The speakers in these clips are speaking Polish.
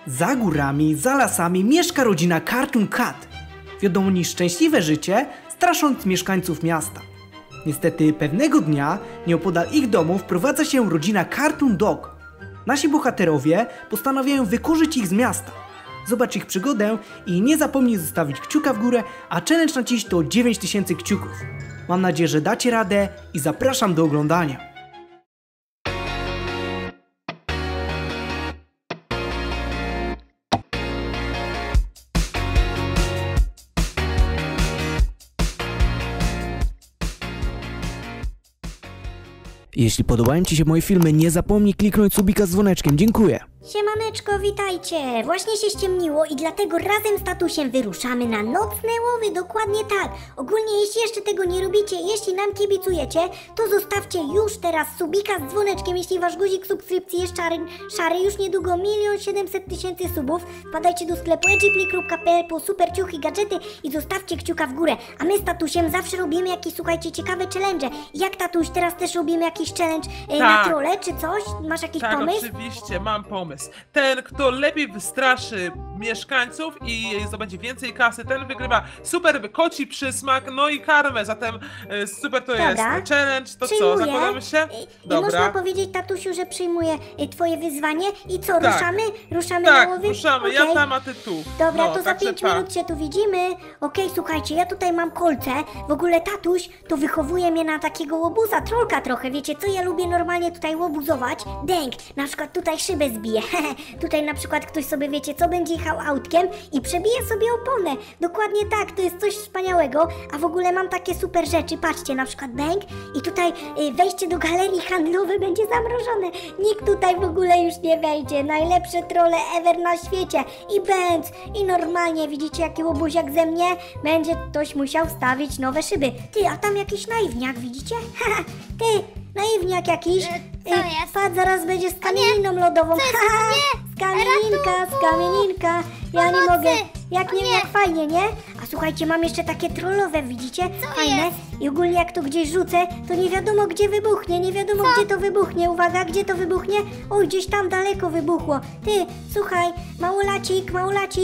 Za górami, za lasami mieszka rodzina Cartoon Cat. Wiodą oni szczęśliwe życie, strasząc mieszkańców miasta. Niestety pewnego dnia nieopodal ich domu wprowadza się rodzina Cartoon Dog. Nasi bohaterowie postanawiają wykurzyć ich z miasta. Zobacz ich przygodę i nie zapomnij zostawić kciuka w górę, a challenge na dziś to 9000 kciuków. Mam nadzieję, że dacie radę i zapraszam do oglądania. Jeśli podobają Ci się moje filmy, nie zapomnij kliknąć subika z dzwoneczkiem. Dziękuję. Siemaneczko, witajcie! Właśnie się ściemniło i dlatego razem z tatusiem wyruszamy na nocne łowy, dokładnie tak. Ogólnie jeśli jeszcze tego nie robicie, jeśli nam kibicujecie, to zostawcie już teraz subika z dzwoneczkiem, jeśli wasz guzik subskrypcji jest szary, już niedługo 1 700 000 subów. Wpadajcie do sklepu edgyplay.pl po super ciuchy, gadżety i zostawcie kciuka w górę. A my z tatusiem zawsze robimy jakieś, słuchajcie, ciekawe challenge. Jak tatuś, teraz też robimy jakiś challenge na trole czy coś? Masz jakiś pomysł? Tak, oczywiście, mam pomysł. Ten, kto lepiej wystraszy mieszkańców i zdobędzie więcej kasy, ten wygrywa super koci przysmak, no i karmę, zatem super to jest challenge, to przyjmuję. Co, zakładamy się? Dobra. I można powiedzieć, tatusiu, że przyjmuję twoje wyzwanie i co, tak. ruszamy tak, na łowy? ruszamy, okay. Ja tam, a ty tu. Dobra, no, to za 5 minut się tu widzimy. Okej, słuchajcie, ja tutaj mam kolce, w ogóle tatuś to wychowuje mnie na takiego łobuza, trolka trochę, wiecie co, ja lubię normalnie tutaj łobuzować, dęk, na przykład tutaj szybę zbiję, tutaj na przykład ktoś sobie, wiecie co, będzie jechał autkiem i przebije sobie oponę, dokładnie tak, to jest coś wspaniałego, a w ogóle mam takie super rzeczy, patrzcie, na przykład dęk i tutaj wejście do galerii handlowej będzie zamrożone, nikt tutaj w ogóle już nie wejdzie, najlepsze trolle ever na świecie i bęc, i normalnie, widzicie jaki łobuziak ze mnie, będzie ktoś musiał wstawić nowe szyby, ty, a tam jakiś naiwniak, widzicie, ty, naiwniak jakiś, Co jest? patrz, zaraz będzie z kamieniną lodową, z kamieninka, ja nie mogę, jak nie wiem, jak fajnie, nie? A słuchajcie, mam jeszcze takie trollowe, widzicie? Fajne. jest? I ogólnie jak to gdzieś rzucę, to nie wiadomo gdzie wybuchnie, gdzie to wybuchnie, uwaga, gdzie to wybuchnie? Oj, gdzieś tam daleko wybuchło. Ty, słuchaj, małolacik,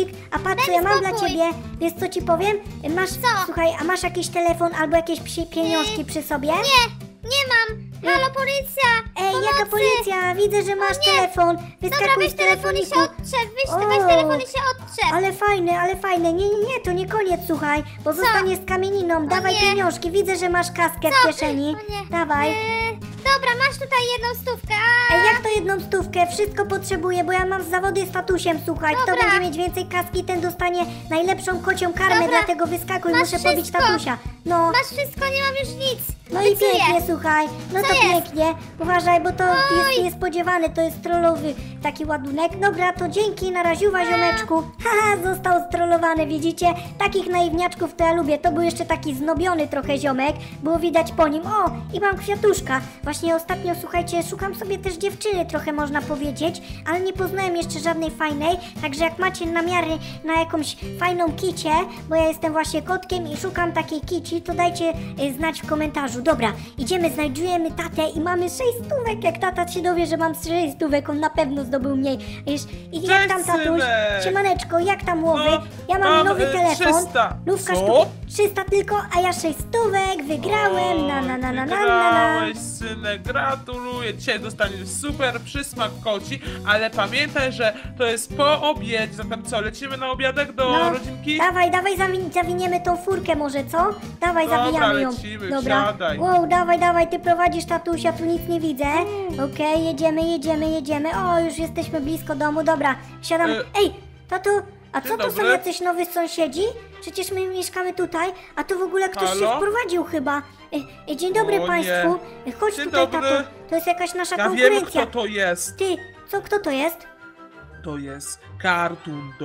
a patrz co ja mam dla ciebie, wiesz co ci powiem? Masz, słuchaj, a masz jakiś telefon albo jakieś pieniążki przy sobie? Nie mam! Halo, policja! Ej, jaka policja? Widzę, że masz telefon. Dobra, Wyskakuj weź z telefon i telefoniku. się odczep, weź telefon i się odczep! Ale fajne. Nie, to nie koniec, słuchaj, bo zostaniesz z kamieniną. Dawaj pieniążki, widzę, że masz kaskę w kieszeni. Dawaj. Dobra, masz tutaj 1 stówkę. Ej, jak to 1 stówkę? Wszystko potrzebuję, bo ja mam zawody z tatusiem, słuchaj. Kto Dobra. będzie mieć więcej kaski, ten dostanie najlepszą kocią karmę, Dobra. dlatego wyskakuj, Masz muszę pobić wszystko. tatusia. No. Masz wszystko, nie mam już nic! No i Obiecuję. pięknie, słuchaj, no Co to jest? pięknie. Uważaj, bo to jest niespodziewane, to jest trollowy taki ładunek. Dobra, to dzięki, na raziuwa, ziomeczku. Haha, został strollowany, widzicie? Takich naiwniaczków to ja lubię. To był jeszcze taki znobiony trochę ziomek, było widać po nim. O, i mam kwiatuszka. Właśnie ostatnio, słuchajcie, szukam sobie też dziewczyny, trochę można powiedzieć, ale nie poznałem jeszcze żadnej fajnej, także jak macie namiary na jakąś fajną kicię, bo ja jestem właśnie kotkiem i szukam takiej kici, to dajcie znać w komentarzu. Dobra, idziemy, znajdujemy tatę i mamy 6 stówek. Jak tata się dowie, że mam 6 stówek, on na pewno zdobył mniej. Wiesz, i jak tam tatuś? synek. Siemaneczko, jak tam łowy? No, Ja mam nowy telefon. 300. Lówka Co? sztuki 300 tylko, a ja 6 stówek wygrałem. Wygrałeś, synek, gratuluję. Dzisiaj dostaniesz super przysmak koci, ale pamiętaj, że to jest po obiedzie. Zatem co, lecimy na obiadek do rodzinki? Dawaj, zawiniemy tą furkę może, co? Dawaj, Dobra, zawijamy ją. lecimy, Dobra. wsiadaj. Wow, dawaj, ty prowadzisz, tatusia, tu nic nie widzę. Okej, jedziemy. O, już jesteśmy blisko domu, dobra, siadam. Ej, tato, a co Dzień to są dobry. jacyś nowi sąsiedzi? Przecież my mieszkamy tutaj, a tu w ogóle ktoś się Halo? wprowadził chyba. Dzień dobry O nie. państwu. Chodź Dzień tutaj, dobry. tato. To jest jakaś nasza Ja wiem, konkurencja. kto to jest. Ty, kto to jest? To jest Cartoon Dog.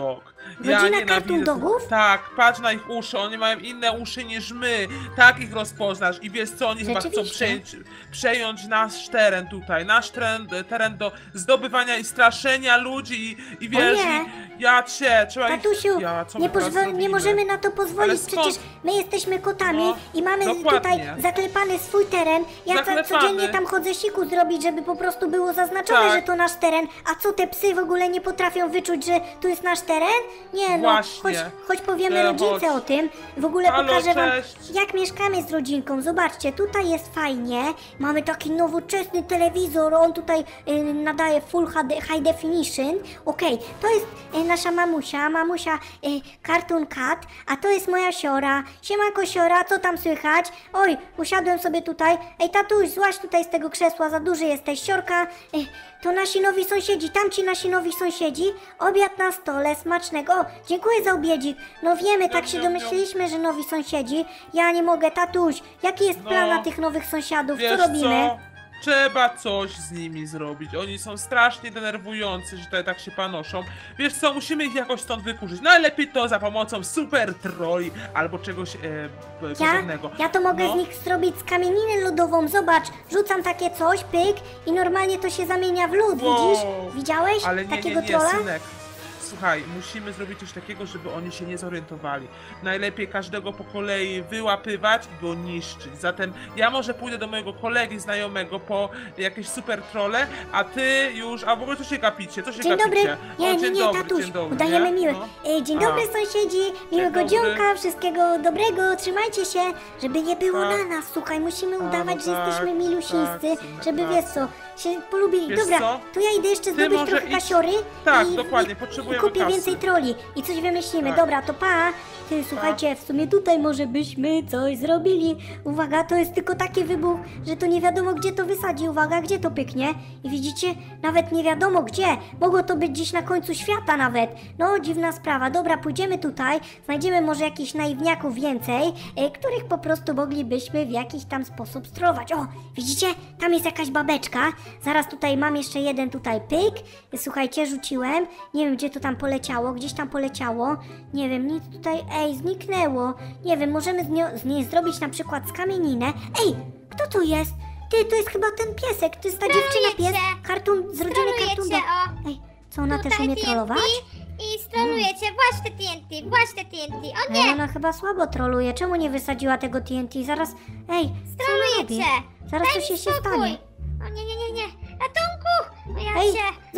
Rodzina nienawidzę Cartoon Dogów? Tak, patrz na ich uszy, oni mają inne uszy niż my. Tak ich rozpoznasz i wiesz co, oni chyba chcą Rzeczywiście. przejąć nasz teren tutaj, nasz teren do zdobywania i straszenia ludzi i wiesz, nie. ja cię, trzeba Tatusiu, co nie, my teraz nie zrobimy? możemy na to pozwolić, Ale skąd? przecież my jesteśmy kotami No, i mamy dokładnie. tutaj zaklepany swój teren. Ja Zaklepany. codziennie tam chodzę siku zrobić, żeby po prostu było zaznaczone, Tak. że to nasz teren. A co, te psy w ogóle nie potrafią wyczuć, że tu jest nasz teren? Nie no, Właśnie. choć powiemy Nie, rodzince chodź. o tym. W ogóle Halo, pokażę wam, cześć. jak mieszkamy z rodzinką. Zobaczcie, tutaj jest fajnie. Mamy taki nowoczesny telewizor, on tutaj nadaje Full HD, High Definition. Okej, to jest nasza mamusia Cartoon Cat, a to jest moja siora. Siemanko siora, co tam słychać? Oj, usiadłem sobie tutaj. Ej tatuś, złaź tutaj z tego krzesła, za duży jesteś. Siorka, to nasi nowi sąsiedzi, tamci nasi nowi sąsiedzi. Obiad na stole, smacznego. O, dziękuję za obiedzik. No wiemy, tak się domyśliliśmy, że nowi sąsiedzi. Ja nie mogę, tatuś, jaki jest plan No, na tych nowych sąsiadów? Co Wiesz robimy? co? Trzeba coś z nimi zrobić. Oni są strasznie denerwujący, że tutaj tak się panoszą. Wiesz co, musimy ich jakoś stąd wykurzyć. Najlepiej to za pomocą super troli albo czegoś podobnego. Ja to mogę No. z nich zrobić z kamieninę lodową, zobacz, rzucam takie coś, pyk i normalnie to się zamienia w lód, Wow. widzisz? Widziałeś Ale nie, takiego nie, trolla? synek. Słuchaj, musimy zrobić coś takiego, żeby oni się nie zorientowali. Najlepiej każdego po kolei wyłapywać i go niszczyć. Zatem ja może pójdę do mojego kolegi znajomego po jakieś super trolle, a ty już... A w ogóle co się gapicie? Co się Dzień dobry, gapicie? nie, O, nie, dzień nie, dobry, tatuś, dzień dobry, udajemy nie? miły. No. Dzień dobry sąsiedzi, miłego dobry. dzionka, wszystkiego dobrego, trzymajcie się, żeby nie było Tak. na nas, słuchaj, musimy A, udawać, no że tak, jesteśmy milusińscy, tak, żeby tak. wiesz co, się polubili. Wiesz Dobra, co? to ja idę jeszcze Ty zdobyć może trochę idź- kasiory Tak, i, dokładnie, i potrzebujemy kupię kasy. więcej troli i coś wymyślimy. Tak. Dobra, to pa! Ty, słuchajcie, w sumie tutaj może byśmy coś zrobili. Uwaga, to jest tylko taki wybuch, że to nie wiadomo gdzie to wysadzi. Uwaga, gdzie to pyknie. I widzicie, nawet nie wiadomo gdzie. Mogło to być gdzieś na końcu świata nawet. No, dziwna sprawa. Dobra, pójdziemy tutaj, znajdziemy może jakichś naiwniaków więcej, których po prostu moglibyśmy w jakiś tam sposób strollować. O, widzicie? Tam jest jakaś babeczka. Zaraz tutaj mam jeszcze jeden tutaj pyk. Słuchajcie, rzuciłem. Nie wiem, gdzie to tam poleciało. Gdzieś tam poleciało. Nie wiem, nic tutaj... Ej, zniknęło. Nie wiem, możemy z niej zrobić na przykład skamieninę. Ej, kto tu jest? Ty, to jest chyba ten piesek. To jest ta dziewczyna pies. Cartoon, z rodziny Cartoon Trolujecie, Dog. o. Ej, co ona też Tutaj umie TNT trollować? I strolujecie, właśnie te TNT, właśnie te TNT. O Ej, nie, ona chyba słabo troluje. Czemu nie wysadziła tego TNT? Zaraz... Ej, co ona robi? strolujecie. Zaraz Daj coś mi się spokój. stanie. O nie. Ratunku! O ja Ej, cię.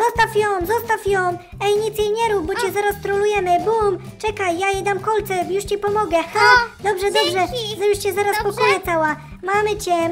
zostaw ją! Ej, nic jej nie rób, bo cię zaraz trolujemy. Bum! Czekaj, ja jej dam kolce, już ci pomogę. Ha! Dobrze, dzięki. już cię zaraz Dobrze. pokoję cała. Mamy cię.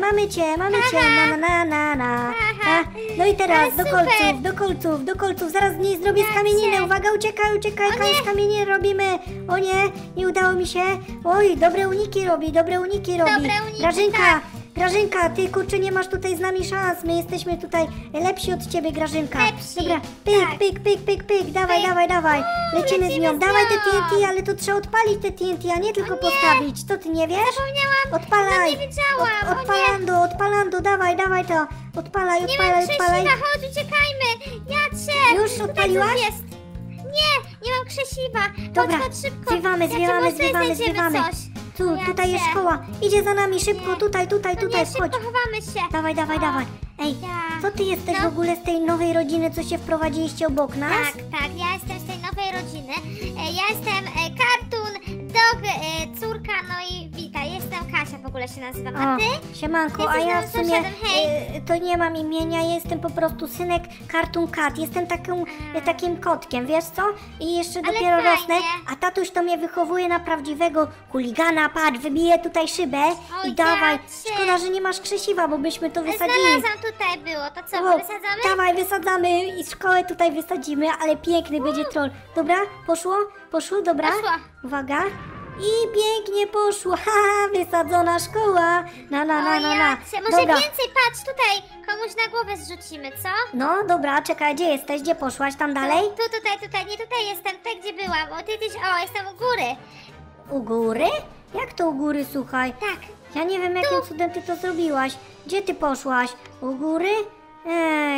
Na. Ha. No i teraz Ale super. do kolców. Zaraz z niej zrobię Ja skamieninę. cię. Uwaga, uciekaj, skamieninę robimy. O nie udało mi się. Oj, dobre uniki robi. Dobre uniki, Grażynka, tak. Grażynka, ty kurczę nie masz tutaj z nami szans, my jesteśmy tutaj lepsi od ciebie, Grażynka. Lepsi, Dobra, tak. pyk, dawaj, lecimy z nią, dawaj te TNT, ale to trzeba odpalić te TNT, a nie tylko postawić, co ty nie wiesz? Zapomniałam. Odpalaj, No nie wiedziałam, odpalando, dawaj to, odpalaj. Nie mam krzesiwa, chodź, uciekajmy. Ja cię. Już Tutaj odpaliłaś? coś jest. Nie mam krzesiwa. Dobra, chodź szybko. zwiewamy. Znajdziemy coś. Ja Tutaj jest cię. szkoła, idzie za nami szybko, tutaj, No nie, wchodź. szybko chowamy się. Dawaj. Ej, Ja. co ty jesteś No. w ogóle z tej nowej rodziny, co się wprowadziliście obok nas? Tak, ja jestem z tej nowej rodziny. Ja jestem Cartoon Dog, córka, no i witaj, jestem Kasia w ogóle się nazywam, a ty? Siemanko, a Jesteś ja nowym w sumie sąsiadem, hej. to nie mam imienia, ja jestem po prostu synek Cartoon Cat, jestem takim kotkiem, wiesz co? I jeszcze Ale dopiero fajnie. rosnę, a tatuś to mnie wychowuje na prawdziwego chuligana, patrz, wybije tutaj szybę Oj, i dawaj, tacie. szkoda, że nie masz krzesiwa, bo byśmy to wysadzili. Znalazłam, tutaj było, to co, O, wysadzamy? Dawaj, wysadzamy i szkołę tutaj wysadzimy, ale piękny będzie troll. Dobra, poszło, dobra. Poszło. Uwaga. I pięknie poszło, ha, wysadzona szkoła. Na. Ja cię, może Dobra. więcej, patrz, tutaj komuś na głowę zrzucimy, co? No, dobra, czekaj, gdzie jesteś, gdzie poszłaś, tam dalej? Tutaj, nie tutaj jestem, tak gdzie byłam, o ty jesteś, jestem u góry. U góry? Jak to u góry, słuchaj? Tak. Ja nie wiem, jakim cudem ty to zrobiłaś. Gdzie ty poszłaś? U góry? Ej,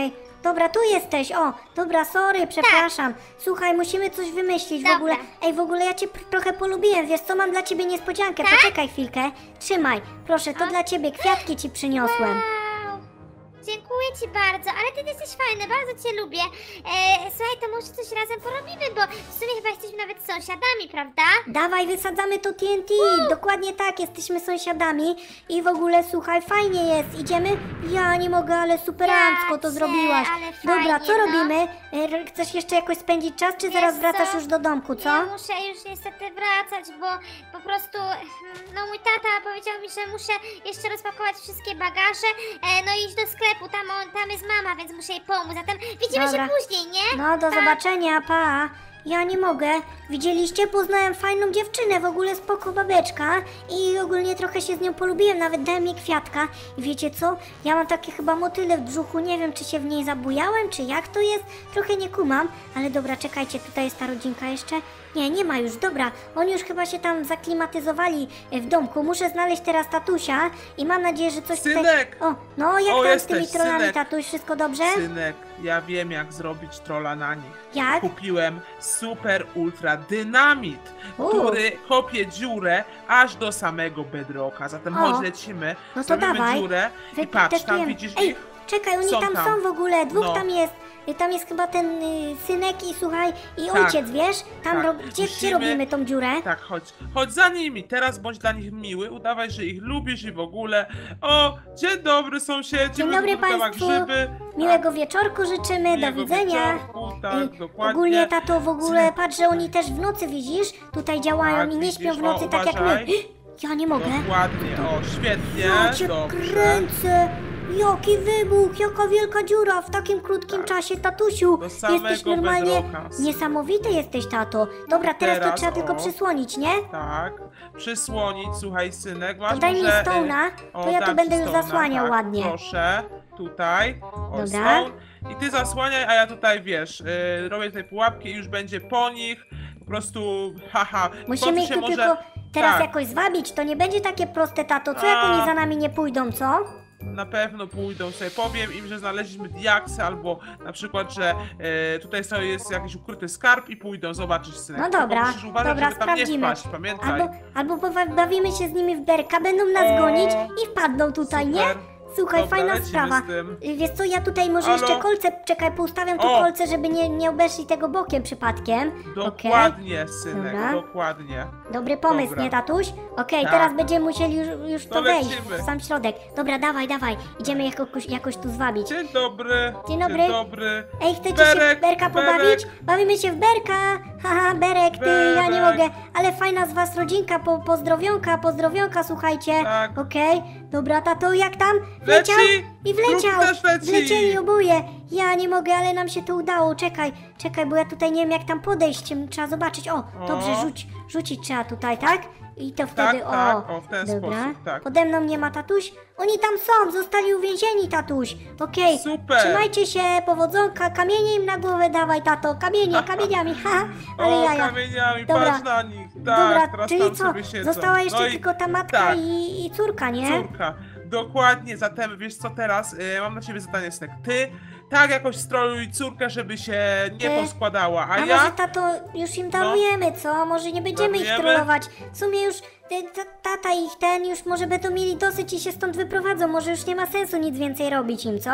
dobra, tu jesteś, o, dobra, sorry, przepraszam. Słuchaj, musimy coś wymyślić w Dobra. ogóle. Ej, w ogóle ja cię trochę polubiłem, wiesz co, mam dla ciebie niespodziankę, poczekaj chwilkę. Trzymaj, proszę, to dla ciebie, kwiatki ci przyniosłem. Wow. Dziękuję ci bardzo, ale ty jesteś fajny, bardzo cię lubię. Słuchaj, to może coś razem porobimy, bo w sumie chyba jesteśmy nawet sąsiadami, prawda? Dawaj, wysadzamy to TNT, dokładnie tak, jesteśmy sąsiadami i w ogóle, słuchaj, fajnie jest, idziemy? Ja nie mogę, ale superancko to cię, zrobiłaś. ale Dobra, fajnie, co no. robimy? Chcesz jeszcze jakoś spędzić czas, czy zaraz Wiesz wracasz co? już do domku, co? Ja muszę już niestety wracać, bo po prostu, no mój tata powiedział mi, że muszę jeszcze rozpakować wszystkie bagaże, no i iść do sklepu, tam jest mama, więc muszę jej pomóc, zatem widzimy Dobra. się później, nie? No, do Pa. zobaczenia, pa. Ja nie mogę. Widzieliście? Poznałem fajną dziewczynę, w ogóle spoko babeczka i ogólnie trochę się z nią polubiłem, nawet dałem jej kwiatka. I wiecie co? Ja mam takie chyba motyle w brzuchu, nie wiem czy się w niej zabujałem, czy jak to jest, trochę nie kumam, ale dobra, czekajcie, tutaj jest ta rodzinka jeszcze. Nie ma już, dobra, oni już chyba się tam zaklimatyzowali w domku, muszę znaleźć teraz tatusia i mam nadzieję, że coś Synek! tutaj... O, no jak O, tam z jesteś, tymi trollami, synek. tatuś, wszystko dobrze? Synek, ja wiem jak zrobić trolla na nich. Jak? Kupiłem super ultra dynamit, U. który kopie dziurę aż do samego bedrocka. Zatem O. chodź, lecimy, No to zrobimy dawaj. dziurę i patrz, tam Wytestujemy. widzisz Ej, ich? czekaj, oni Są tam tam. są w ogóle, dwóch No. tam jest. Tam jest chyba ten synek i słuchaj, i Tak. ojciec, wiesz? Tam Tak. gdzie Musimy- robimy tą dziurę? Tak, chodź za nimi, teraz bądź dla nich miły, udawaj, że ich lubisz i w ogóle. O, dzień dobry sąsiedzi, Dzień my dobry tu dookoła państwu. grzyby. Miłego wieczorku życzymy, do Miłego widzenia. wieczorku, tak, dokładnie. Ogólnie, tato, w ogóle Synek. patrz, że oni też w nocy, widzisz? Tutaj działają Tak, i nie śpią w widzisz? nocy O, tak jak my. uważaj. Ja nie mogę. Dokładnie, o, świetnie, Ja cię dobrze. kręcę. Jaki wybuch, jaka wielka dziura w takim krótkim czasie, tatusiu. Do samego Jesteś normalnie bedrocka. niesamowity jesteś, tato. Dobra, teraz to Teraz, trzeba tylko o. przysłonić, nie? Tak, przysłonić, słuchaj synek, masz To daj mi może, stone'a, to ja tu dam będę ci już stone'a, zasłaniał tak, ładnie. Proszę, tutaj, o Dobra. stone. I ty zasłaniaj, a ja tutaj, wiesz, robię tutaj pułapki i już będzie po nich, po prostu, haha. Musimy poczuj ich się tu może, tylko teraz tak, jakoś zwabić, to nie będzie takie proste, tato. Co jak A. oni za nami nie pójdą, co? na pewno pójdą sobie, powiem im, że znaleźliśmy diaksy, albo na przykład, że tutaj sobie jest jakiś ukryty skarb i pójdą, zobaczysz synek. No Tylko dobra, musisz uważać, dobra, żeby tam nie sprawdzimy. wpaść, pamiętaj. Albo bawimy się z nimi w berka, będą nas O, gonić i wpadną tutaj, nie? super. Słuchaj, Dobra, fajna lecimy sprawa. z tym. Wiesz co, ja tutaj może Halo? jeszcze kolce, czekaj, poustawiam tu O! kolce, żeby nie obeszli tego bokiem przypadkiem. Okej, Dokładnie, synek, Dobra. dokładnie. dobry pomysł, Dobra. nie tatuś? Okej, Tak. teraz będziemy musieli już w To to wejść, lecimy. w sam środek. Dobra, dawaj, idziemy jakoś tu zwabić. Dzień dobry. Dzień dobry. Dzień dobry. Ej, chcecie się Berek, w berka pobawić? Berek. Bawimy się w berka! Haha, berek, ty, ja nie Berek. mogę. Ale fajna z was rodzinka, pozdrowionka, słuchajcie. Tak. Okej, dobra, tato, jak tam? Leci! I wleciał! Druk też leci! Wlecieli oboje! Ja nie mogę, ale nam się to udało. Czekaj, bo ja tutaj nie wiem jak tam podejść. Trzeba zobaczyć. O, dobrze, rzucić trzeba tutaj, tak? I to wtedy, tak, o, w ten dobra. sposób, tak. Pode mną nie ma tatuś? Oni tam są, zostali uwięzieni, tatuś. Okej, Super. trzymajcie się, powodzonka, kamienie im na głowę dawaj, tato, kamieniami, haha, ale O, jaja. kamieniami, Dobra. patrz na nich. Tak, Dobra, teraz czyli tam co, sobie siedzą. została jeszcze No i tylko ta matka tak. i córka, nie? Córka. Dokładnie, zatem wiesz co teraz? Mam dla ciebie zadanie, synek. Ty tak jakoś stroluj córkę, żeby się nie Ty? poskładała, a A ja... może tato, już im darujemy, co? Może nie będziemy ich Darujemy? trollować. W sumie już tata ich już może będą mieli dosyć i się stąd wyprowadzą. Może już nie ma sensu nic więcej robić im, co?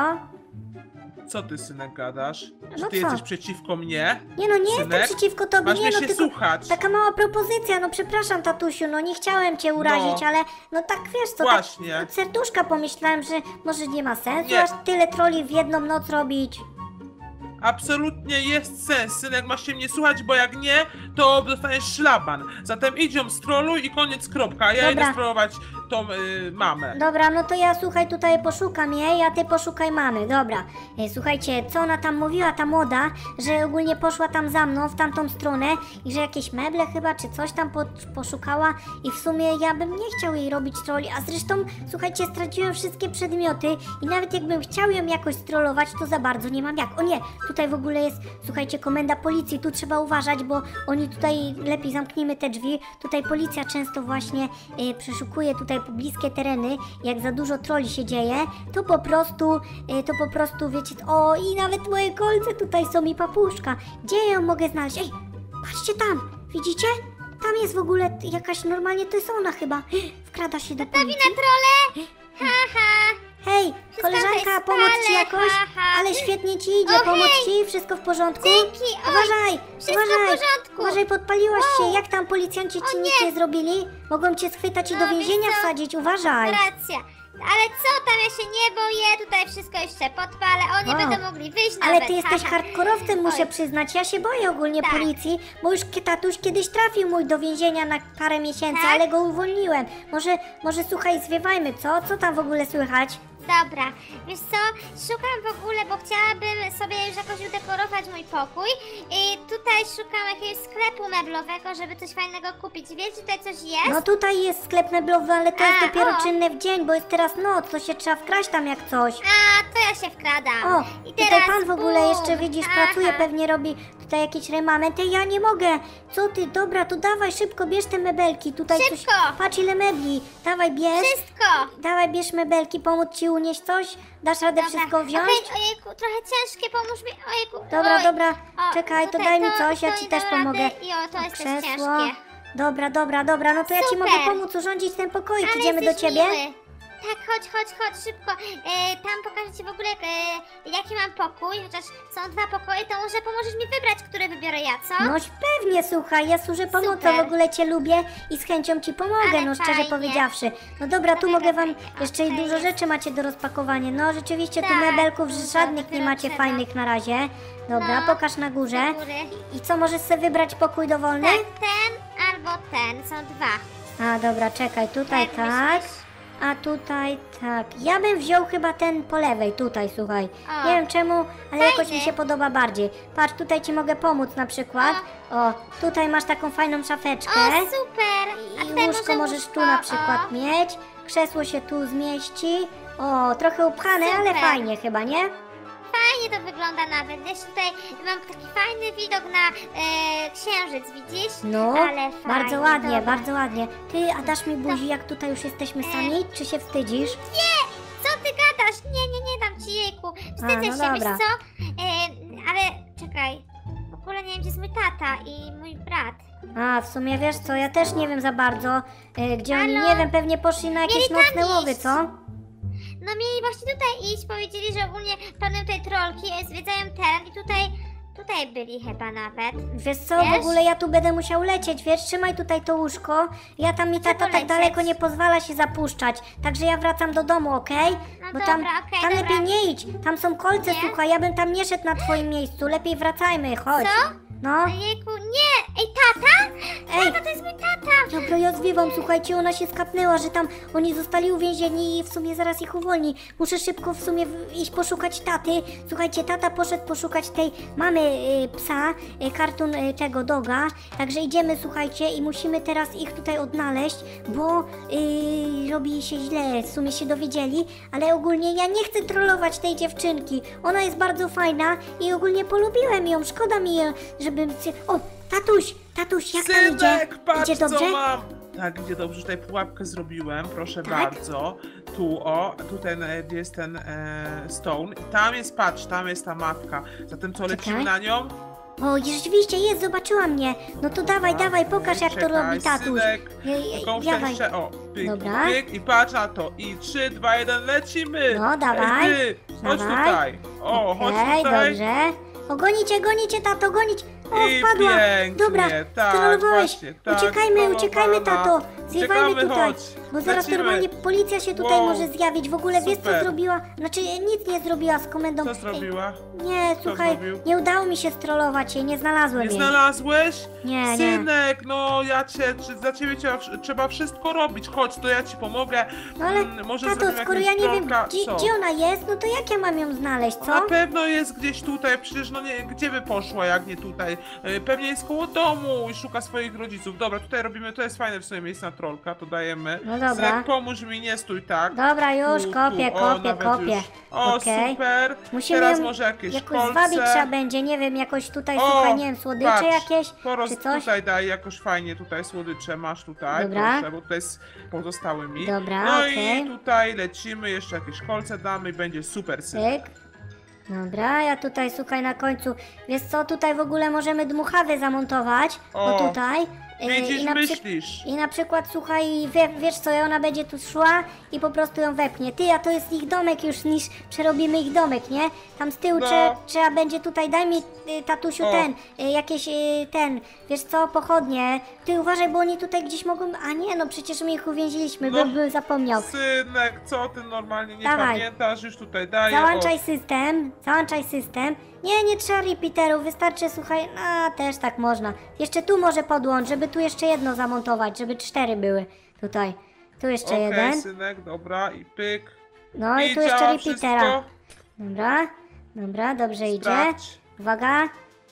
Co ty, synek, gadasz? Czy No ty co? jesteś przeciwko mnie? Nie no, nie Synek? jestem przeciwko tobie, Masz nie mnie no, się tylko słuchać. taka mała propozycja, no przepraszam tatusiu, no nie chciałem cię urazić, No. ale no tak wiesz co, Właśnie. tak od serduszka pomyślałem, że może nie ma sensu Nie. aż tyle troli w jedną noc robić. Absolutnie jest sens, synek, masz się mnie słuchać, bo jak nie, to dostaniesz szlaban. Zatem idź ją stroluj i koniec, kropka. A ja Dobra. idę strolować tą mamę. Dobra, no to ja słuchaj tutaj poszukam jej, a ty poszukaj mamy, dobra. Słuchajcie, co ona tam mówiła, ta młoda, że ogólnie poszła tam za mną w tamtą stronę i że jakieś meble chyba, czy coś tam poszukała i w sumie ja bym nie chciał jej robić trolli, a zresztą, słuchajcie, straciłem wszystkie przedmioty i nawet jakbym chciał ją jakoś strollować, to za bardzo nie mam jak. O nie, tutaj w ogóle jest, słuchajcie, komenda policji, tu trzeba uważać, bo oni tutaj, lepiej zamknijmy te drzwi, tutaj policja często właśnie przeszukuje tutaj pobliskie tereny, jak za dużo troli się dzieje, to po prostu, wiecie, o i nawet moje kolce tutaj są i papuszka. Gdzie ja ją mogę znaleźć? Ej, patrzcie tam, widzicie? Tam jest w ogóle jakaś, normalnie to jest ona chyba. Wkrada się do Gotowi policji. na trole? Haha. Hej, Wszystko koleżanka, tutaj pomóc ci spalę, jakoś? haha. Ale świetnie ci idzie, O, pomóc hej. ci? Wszystko w porządku? Dzięki, oj, Uważaj, wszystko w uważaj, porządku. uważaj, podpaliłaś Wow. się. Jak tam policjanci ci O, nic nie. nie zrobili? Mogą cię schwytać i No, do wiesz więzienia co? wsadzić, uważaj. Racja. Ale co tam, ja się nie boję, tutaj wszystko jeszcze podpalę, oni O. będą mogli wyjść Ale nawet. ty jesteś haha. hardkorowcem, muszę Oj. przyznać. Ja się boję ogólnie Tak. policji, bo już tatuś kiedyś trafił mój do więzienia na parę miesięcy, Tak? ale go uwolniłem. Może słuchaj, zwiewajmy, co? Co tam w ogóle słychać? Dobra, wiesz co, szukam w ogóle, bo chciałabym sobie już jakoś udekorować mój pokój i tutaj szukam jakiegoś sklepu meblowego, żeby coś fajnego kupić. Wiesz, że tutaj coś jest? No tutaj jest sklep meblowy, ale to jest A, dopiero o. czynne w dzień, bo jest teraz noc, to się trzeba wkraść tam jak coś. A, to ja się wkradam. O, I tutaj teraz pan w ogóle bum. jeszcze, widzisz, Aha. pracuje, pewnie robi tutaj jakiś remament. Ej, ja nie mogę. Co ty? Dobra, to dawaj szybko, bierz te mebelki. Tutaj Szybko. coś. Patrz ile mebli. Dawaj, bierz. Wszystko. Dawaj, bierz mebelki, pomóc ci unieść coś? Dasz radę wszystko wziąć? Okej, ojejku, trochę ciężkie, pomóż mi, ojejku. Dobra, oj. dobra. O, Czekaj, to tutaj daj mi to- coś, ja to ci nie też dam pomogę. rady. I o, to jest też Krzesło. ciężkie. Dobra, no to ja ci Super. mogę pomóc urządzić ten pokoik. Ale Idziemy do jesteś ciebie? miły. Tak, chodź, szybko. Tam pokażę ci w ogóle, jaki mam pokój, chociaż są 2 pokoje, to może pomożesz mi wybrać, który wybiorę ja, co? No pewnie, słuchaj, ja służę pomocą, Super. w ogóle cię lubię i z chęcią ci pomogę, Ale no szczerze fajnie. powiedziawszy. No dobra, tu Dobra, mogę wam, fajnie. jeszcze i Okej, dużo jest. rzeczy macie do rozpakowania. No rzeczywiście tu Tak, mebelków dużo, żadnych nie dopiero macie trzeba. fajnych na razie. Dobra, No, pokaż na górze. do góry. I co, możesz sobie wybrać pokój dowolny? Tak, ten albo ten, są 2. A dobra, czekaj, tutaj Jak tak. myślisz? A tutaj tak. Ja bym wziął chyba ten po lewej, tutaj, słuchaj. O, Nie wiem czemu, ale fajny. jakoś mi się podoba bardziej. Patrz, tutaj ci mogę pomóc na przykład. O, tutaj masz taką fajną szafeczkę. O, super! A I tutaj łóżko może możesz łóżko, tu na przykład o. mieć. Krzesło się tu zmieści. O, trochę upchane, ale Super. fajnie chyba, nie? Fajnie to wygląda nawet, wiesz, tutaj mam taki fajny widok na księżyc, widzisz? No, Ale bardzo fajnie, ładnie, dobra. bardzo ładnie. Ty, a dasz mi buzi, jak tutaj już jesteśmy sami? Czy się wstydzisz? Co ty gadasz? Nie dam ci, jejku. Wstydzę A, no się, dobra. wiesz co? Ale czekaj, w ogóle nie wiem, gdzie jest mój tata i mój brat. A, w sumie wiesz co, ja też nie wiem za bardzo, gdzie oni, Halo? nie wiem, pewnie poszli na jakieś Mieli tam nocne łowy, iść. co? No mieli właśnie tutaj iść, powiedzieli, że ogólnie planują tutaj trolki, zwiedzają teren i tutaj byli chyba nawet. Wiesz co, w Wiesz? ogóle ja tu będę musiał lecieć, wiesz, trzymaj tutaj to łóżko. Ja tam mi tata tak polecieć? daleko nie pozwala się zapuszczać, także ja wracam do domu, okej? No Bo dobra, tam, okej, tam dobra. lepiej nie idź, tam są kolce, Nie? słuchaj, ja bym tam nie szedł na twoim miejscu, lepiej wracajmy, chodź. Co? No, Jejku, nie! Ej, tata? Ej. Tata, to jest mój tata! dobra, ja zwiewam, słuchajcie, ona się skapnęła, że tam oni zostali uwięzieni i w sumie zaraz ich uwolni. Muszę szybko w sumie iść poszukać taty. Słuchajcie, tata poszedł poszukać tej mamy psa, kartun tego doga. Także idziemy, słuchajcie, i musimy teraz ich tutaj odnaleźć, bo robi się źle, w sumie się dowiedzieli, ale ogólnie ja nie chcę trollować tej dziewczynki. Ona jest bardzo fajna i ogólnie polubiłem ją, szkoda mi jej, żebym... O, tatuś, jak tam idzie? Synek, patrz Idzie dobrze? co mam! Tak, idzie dobrze, tutaj pułapkę zrobiłem, proszę Tak? bardzo. Tu, o, tutaj jest ten stone. Tam jest, patrz, tam jest ta mapka. Zatem co, lecimy Czekaj. na nią? O, rzeczywiście jest, zobaczyła mnie. No to dawaj, pokaż jak to Czekaj, robi tatuś. synek. Tylko muszę Dawaj. jeszcze, o, pyk, Dobra. pyk i patrz na to. I 3, 2, 1, lecimy! No, dawaj. Ej, ty, chodź Dawaj. tutaj. O, chodź Okej, tutaj. dobrze. O, gonicie, tato, gonić. O, I wpadła. pięknie, Dobra, tak, strollowałeś. właśnie, tak, Uciekajmy, strollowana. tato. Zwiewajmy Uciekamy, tutaj. chodź. Bo zaraz Lecimy. normalnie policja się tutaj Wow. może zjawić. W ogóle wiesz co Super. zrobiła? Znaczy nic nie zrobiła z komendą. Co zrobiła? Nie, słuchaj, zrobił? nie udało mi się strollować jej, nie znalazłem Nie jej. znalazłeś? Nie. Synek, no ja za ciebie trzeba wszystko robić. Chodź, to ja ci pomogę. No ale Może tato, zrobimy skoro ja jakiegoś nie wiem, trolka. Co? gdzie ona jest, no to jak ja mam ją znaleźć, co? Na pewno jest gdzieś tutaj, przecież no nie, gdzie by poszła, jak nie tutaj? Pewnie jest koło domu i szuka swoich rodziców. Dobra, tutaj robimy, to jest fajne w sumie miejsce na trolka, to dajemy. No dobra. Synek, pomóż mi, nie stój tak. Dobra, już kopię, O, kopię, nawet kopię. już. O, Okej. super. Musimy Teraz ją może jakieś jakoś kolce. zwabić trzeba będzie, nie wiem, jakoś tutaj, O, słuchaj, nie wiem, słodycze patrz, jakieś, czy coś? Tutaj daj jakoś fajnie, tutaj słodycze masz tutaj, Dobra. proszę, bo tutaj z pozostałymi. Dobra, no okej. i tutaj lecimy, jeszcze jakieś kolce damy i będzie super synek. Cyk. Dobra, ja tutaj, słuchaj, na końcu, wiesz co, tutaj w ogóle możemy dmuchawę zamontować, o O, tutaj. Widzisz, I na, myślisz. I na przykład, słuchaj, wiesz co, ona będzie tu szła i po prostu ją wepchnie. Ty, a to jest ich domek już, niż przerobimy ich domek, nie? Tam z tyłu No. trzeba będzie tutaj, daj mi, tatusiu, O. jakieś, wiesz co, pochodnie. Ty uważaj, bo oni tutaj gdzieś mogą, a nie, no przecież my ich uwięziliśmy, No. bym zapomniał. Synek, co ty normalnie nie Dawaj. pamiętasz? Już tutaj daję. Załączaj system, załączaj system. Nie trzeba repeaterów, wystarczy, słuchaj, też tak można. Jeszcze tu może podłącz, żeby tu jeszcze jedno zamontować, żeby 4 były tutaj. Tu jeszcze Okej, jeden. synek, dobra i pyk. No i tu działa jeszcze repeatera. wszystko? Dobra, dobrze idzie. Sprawdź. Uwaga.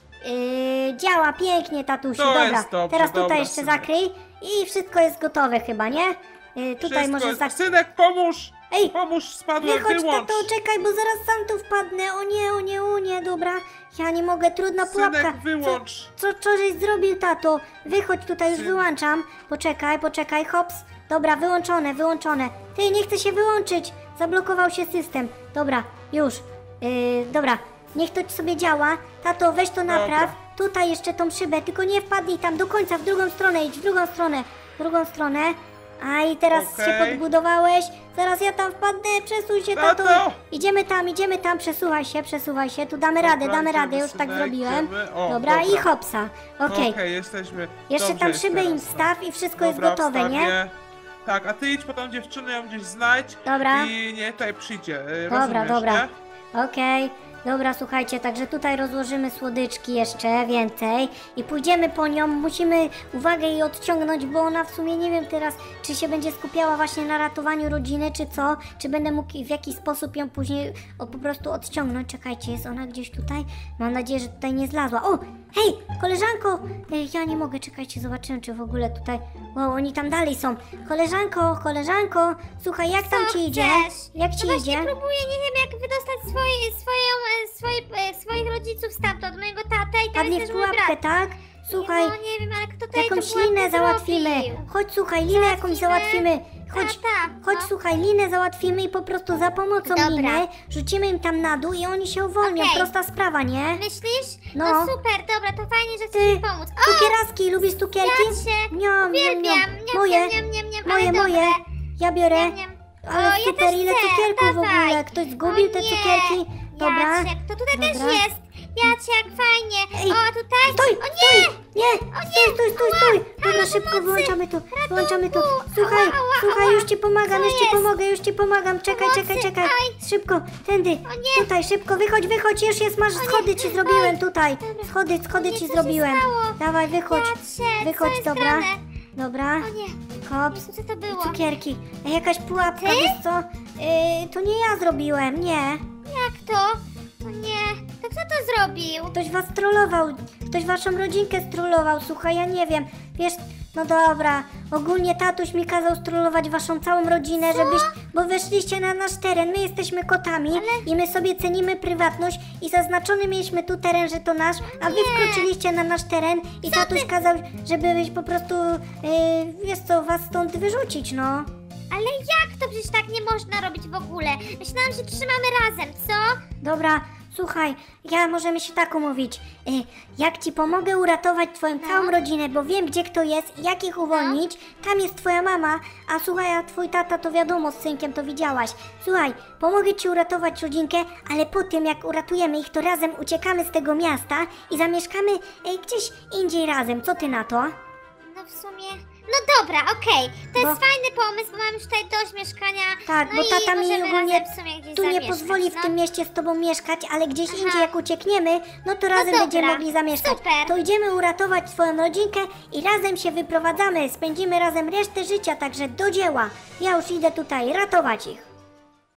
Działa pięknie, tatusiu, To dobra. jest dobrze, Teraz tutaj dobra, jeszcze synek. zakryj i wszystko jest gotowe chyba, nie? Tutaj Wszystko może jest... Synek, pomóż! Ej, Pomóż, spadłem, wychodź, wyłącz! tato, czekaj, bo zaraz sam tu wpadnę. O nie, dobra. Ja nie mogę, trudna pułapka. Synek, wyłącz! Co żeś zrobił, tato? Wychodź tutaj, już Syn. wyłączam. Poczekaj, hops. Dobra, wyłączone. Ty, nie chce się wyłączyć. Zablokował się system. Dobra, już. Dobra, niech to sobie działa. Tato, weź to napraw. Tutaj jeszcze tą szybę, tylko nie wpadnij tam do końca, w drugą stronę idź, w drugą stronę. A i teraz się Okej. podbudowałeś. Zaraz ja tam wpadnę, przesuń się, tato. Tato! Idziemy tam, przesuwaj się. Tu damy radę, idziemy, już tak synek, zrobiłem. idziemy. O, Dobra, i dobra. hopsa. Okej. Okej, jesteśmy. Jeszcze Dobrze tam jest szybę im teraz, no. wstaw i wszystko jest Dobra, gotowe, nie? wstawię. Tak, a ty idź po tą dziewczynę, ją gdzieś znajdź. Dobra. I niech tutaj przyjdzie. Dobra, Rozumiesz, nie? Okej. Dobra, słuchajcie, także tutaj rozłożymy słodyczki jeszcze więcej i pójdziemy po nią, musimy uwagę jej odciągnąć, bo ona w sumie nie wiem teraz, czy się będzie skupiała właśnie na ratowaniu rodziny, czy co, czy będę mógł w jakiś sposób ją później po prostu odciągnąć. Czekajcie, jest ona gdzieś tutaj? Mam nadzieję, że tutaj nie zlazła. O, hej, koleżanko! Ja nie mogę, czekajcie, zobaczymy, czy w ogóle tutaj... Wow, oni tam dalej są. Koleżanko, słuchaj, jak tam Co ci idzie? chcesz? Jak ci No idzie? właśnie próbuję, nie wiem jak wydostać swoich rodziców stamtąd, mojego tatę i tam Padnie jest w też mój pułapkę, brat. tak? Słuchaj, No nie wiem, ale kto tutaj jakąś tę pułapkę linę załatwimy. zrobił? Chodź, słuchaj, linę jakąś załatwimy. Chodź, Tata, no. słuchaj, linę załatwimy i po prostu za pomocą Dobra. liny rzucimy im tam na dół i oni się uwolnią. Okej. Prosta sprawa, nie? No. Myślisz? No super, dobra, to fajnie, że Ty, chcesz mi pomóc. O, Cukieraski, lubisz cukierki? Jacie, Niam, uwielbiam, Moje, ale moje. dobre. Ja biorę. Niam, niam. Ale O, ja super, też ile chcę, cukierków w dawaj. ogóle. Ktoś zgubił O te nie, cukierki? Dobra. Jacek, to tutaj też Dobra. jest. Jacek, fajnie. Ej, O, a tutaj? Stój, O nie! Nie, nie, stój. Dobra, halo, szybko pomocy. wyłączamy to. Ratunku. Słuchaj, Ała. już ci pomagam, Co już ci pomagam. Czekaj. Pomocy, aj. Szybko, tędy. O nie. Tutaj, szybko, wychodź, już jest, masz schody ci zrobiłem tutaj. Schody O nie, ci co się zrobiłem. stało? Dawaj, wychodź. Jacek, Wychodź, co jest dobra. grane? Dobra. O nie, Hops. co to było? Cukierki. Jakaś pułapka, Ty? wiesz co? To nie ja zrobiłem, nie. Jak to? O nie, to kto to zrobił? Ktoś was trollował, ktoś waszą rodzinkę strollował, słuchaj, ja nie wiem, wiesz, no dobra, ogólnie tatuś mi kazał strollować waszą całą rodzinę, bo weszliście na nasz teren, my jesteśmy kotami i my sobie cenimy prywatność i zaznaczony mieliśmy tu teren, że to nasz, a wy wkroczyliście na nasz teren i tatuś kazał, żebyś po prostu, wiesz co, was stąd wyrzucić, no. Ale jak to? Przecież tak nie można robić w ogóle. Myślałam, że trzymamy razem, co? Dobra, słuchaj, możemy się tak umówić. Jak ci pomogę uratować twoją całą rodzinę, bo wiem gdzie kto jest i jak ich uwolnić, tam jest twoja mama, a słuchaj, a twój tata to wiadomo, z synkiem to widziałaś. Słuchaj, pomogę ci uratować rodzinkę, ale po tym jak uratujemy ich, to razem uciekamy z tego miasta i zamieszkamy gdzieś indziej razem. Co ty na to? No w sumie... No dobra, okej. To jest Bo- fajny pomysł, bo mam już tutaj dość mieszkania. Tak, no bo i tata mi możemy ogólnie razem w sumie gdzieś tu nie zamieszkać, pozwoli w no. tym mieście z tobą mieszkać, ale gdzieś Aha. indziej jak uciekniemy, no to razem dobra, będziemy mogli zamieszkać. super. To idziemy uratować swoją rodzinkę i razem się wyprowadzamy, spędzimy razem resztę życia, także do dzieła. Ja już idę tutaj ratować ich.